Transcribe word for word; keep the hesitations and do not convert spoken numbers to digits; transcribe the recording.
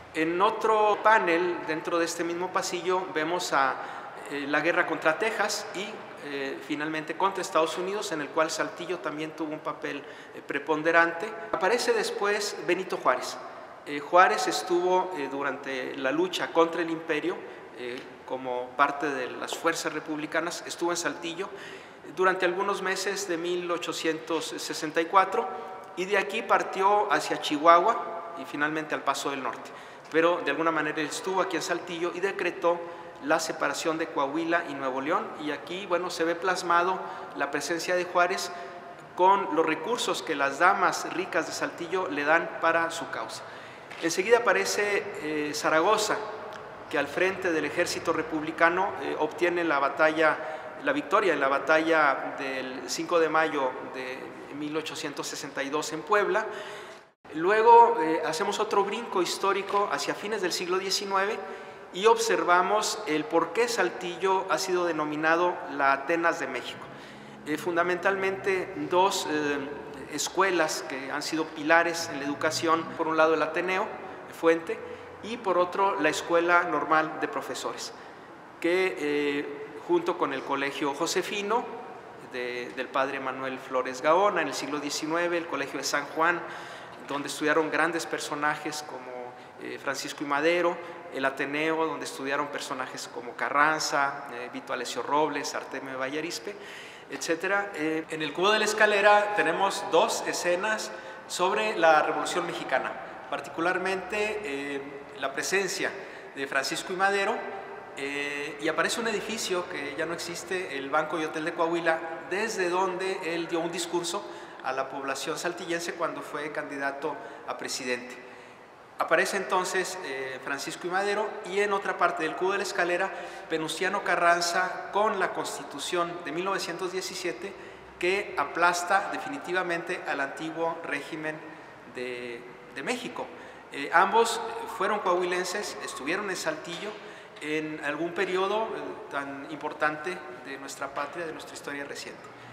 En otro panel, dentro de este mismo pasillo, vemos a eh, la guerra contra Texas y eh, finalmente contra Estados Unidos, en el cual Saltillo también tuvo un papel eh, preponderante. Aparece después Benito Juárez. Eh, Juárez estuvo eh, durante la lucha contra el imperio, eh, como parte de las fuerzas republicanas, estuvo en Saltillo durante algunos meses de mil ochocientos sesenta y cuatro y de aquí partió hacia Chihuahua y finalmente al Paso del Norte. Pero de alguna manera él estuvo aquí en Saltillo y decretó la separación de Coahuila y Nuevo León, y aquí, bueno, se ve plasmado la presencia de Juárez con los recursos que las damas ricas de Saltillo le dan para su causa. Enseguida aparece eh, Zaragoza, que al frente del ejército republicano eh, obtiene la batalla, la victoria en la batalla del cinco de mayo de mil ochocientos sesenta y dos en Puebla. Luego eh, hacemos otro brinco histórico hacia fines del siglo diecinueve y observamos el por qué Saltillo ha sido denominado la Atenas de México. Eh, fundamentalmente dos eh, escuelas que han sido pilares en la educación, por un lado el Ateneo, Fuente, y por otro la Escuela Normal de Profesores, que eh, junto con el Colegio Josefino, de, del padre Manuel Flores Gaona, en el siglo diecinueve, el Colegio de San Juan, donde estudiaron grandes personajes como eh, Francisco I. Madero, el Ateneo, donde estudiaron personajes como Carranza, eh, Vito Alessio Robles, Artemio de Valle Arizpe, etcétera. Eh, en el Cubo de la Escalera tenemos dos escenas sobre la Revolución Mexicana, particularmente eh, la presencia de Francisco I. Madero, eh, y aparece un edificio que ya no existe, el Banco y Hotel de Coahuila, desde donde él dio un discurso a la población saltillense cuando fue candidato a presidente. Aparece entonces eh, Francisco I. Madero, y en otra parte del Cubo de la Escalera, Venustiano Carranza con la Constitución de mil novecientos diecisiete, que aplasta definitivamente al antiguo régimen de, de México. Eh, ambos fueron coahuilenses, estuvieron en Saltillo en algún periodo eh, tan importante de nuestra patria, de nuestra historia reciente.